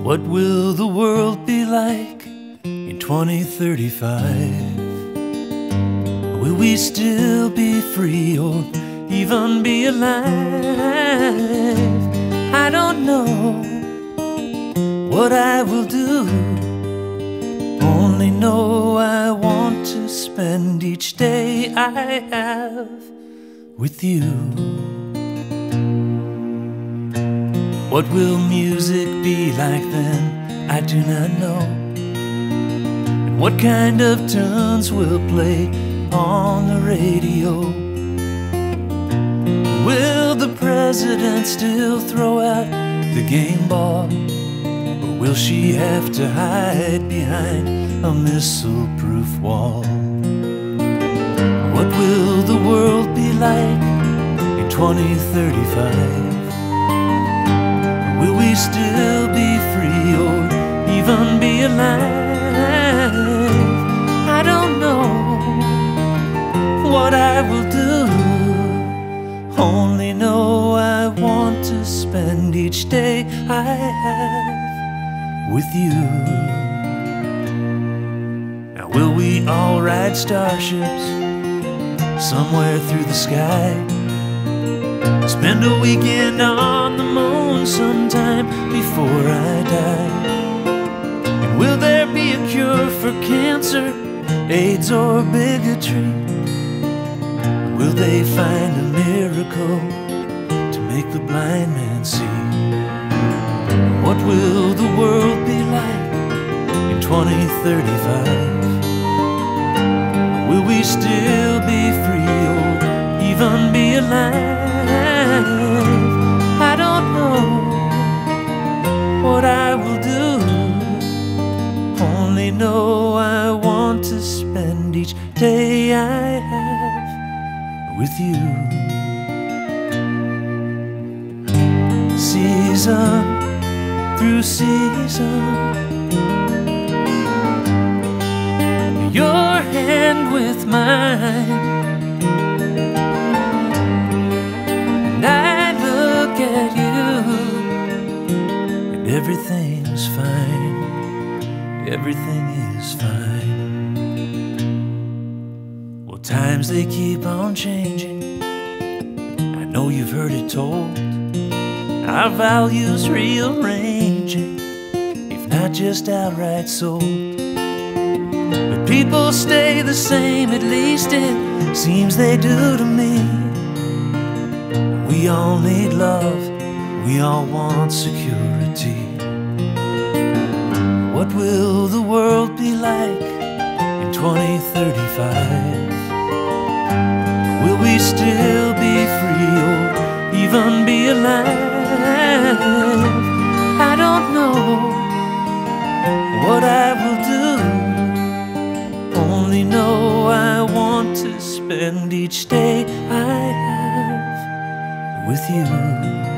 What will the world be like in 2035? Will we still be free or even be alive? I don't know what I will do, only know I want to spend each day I have with you. What will music be like then? I do not know. And what kind of tunes will play on the radio? Will the president still throw out the game ball? Or will she have to hide behind a missile-proof wall? What will the world be like in 2035? Will we still be free or even be alive? I don't know what I will do, only know I want to spend each day I have with you. Now will we all ride starships somewhere through the sky? Spend a weekend on the moon sometime before I die? And will there be a cure for cancer, AIDS or bigotry? Will they find a miracle to make the blind man see? What will the world be like in 2035? Will we still be free or even be alive? I don't know what I will do, only know I want to spend each day I have with you. Season through season, your hand with mine, and I look at you, and everything's fine, everything is fine. Well, times they keep on changing, I know you've heard it told. Our values rearranging, if not just outright sold. But people stay the same, at least it seems they do to me. We all need love, we all want security. What will the world be like in 2035? Will we still be free or even be alive? I don't know what I will do, only know I want to spend each day I have with you.